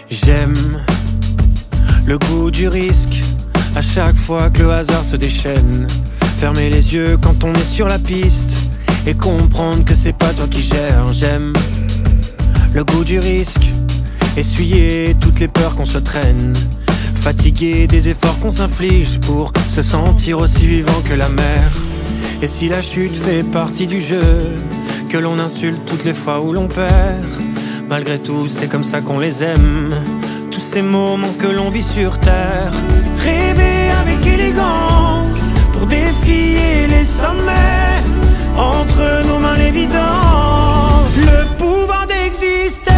J'aime le goût du risque, à chaque fois que le hasard se déchaîne. Fermer les yeux quand on est sur la piste et comprendre que c'est pas toi qui gères. J'aime le goût du risque, essuyer toutes les peurs qu'on se traîne, fatigué des efforts qu'on s'inflige pour se sentir aussi vivant que la mer. Et si la chute fait partie du jeu, que l'on insulte toutes les fois où l'on perd, malgré tout c'est comme ça qu'on les aime, tous ces moments que l'on vit sur terre. Rêver avec élégance pour défier les sommets, entre nos mains l'évidence, le pouvoir d'exister.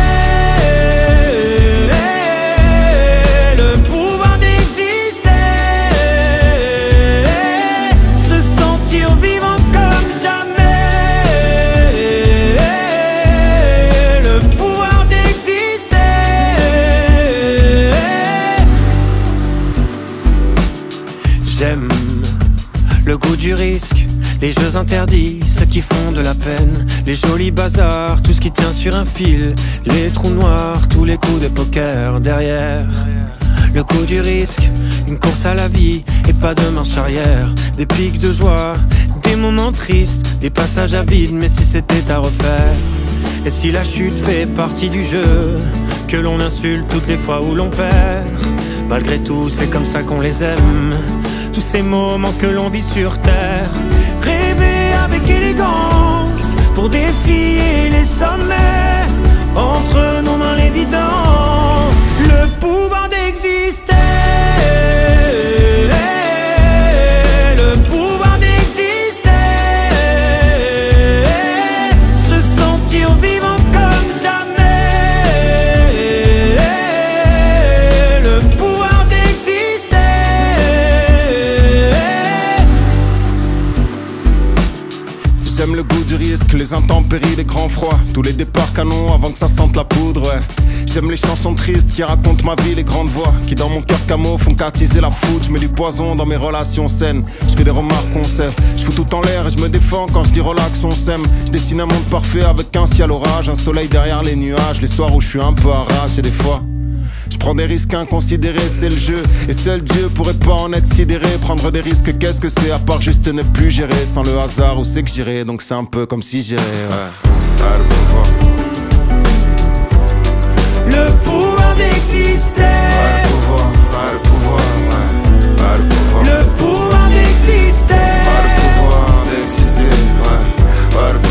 Le pouvoir d'exister, se sentir vivant comme jamais. Le pouvoir d'exister. J'aime le goût du risque, les jeux interdits, ceux qui font de la peine, les jolis bazars, tout ce qui tient sur un fil, les trous noirs, tous les coups de poker derrière. Le coup du risque, une course à la vie et pas de marche arrière, des pics de joie, des moments tristes, des passages à vide, mais si c'était à refaire. Et si la chute fait partie du jeu, que l'on insulte toutes les fois où l'on perd, malgré tout c'est comme ça qu'on les aime, tous ces moments que l'on vit sur terre. Rêver avec élégance pour défier les sommets, entre nos mains l'évidence, le pouvoir d'exister. Le pouvoir d'exister, se sentir vivant comme jamais. Le pouvoir d'exister. J'aime le goût du risque, les intempéries, les grands froids, tous les départs canons avant que ça sente la poudre, ouais. J'aime les chansons tristes qui racontent ma vie, les grandes voix qui dans mon cœur camo font qu'attiser la foudre. Je mets du poison dans mes relations saines, je fais des remarques qu'on sait, je fous tout en l'air et je me défends quand je dis relax on s'aime. Je dessine un monde parfait avec un ciel orage, un soleil derrière les nuages, les soirs où je suis un peu arraché des fois. Je prends des risques inconsidérés, c'est le jeu, et seul Dieu pourrait pas en être sidéré. Prendre des risques, qu'est-ce que c'est à part juste ne plus gérer? Sans le hasard, où c'est que j'irais? Donc c'est un peu comme si j'irais, ouais. Le pouvoir d'exister. Le pouvoir, le pouvoir, ouais. Le pouvoir. Le pouvoir d'exister. Le pouvoir d'exister, ouais. Le pouvoir.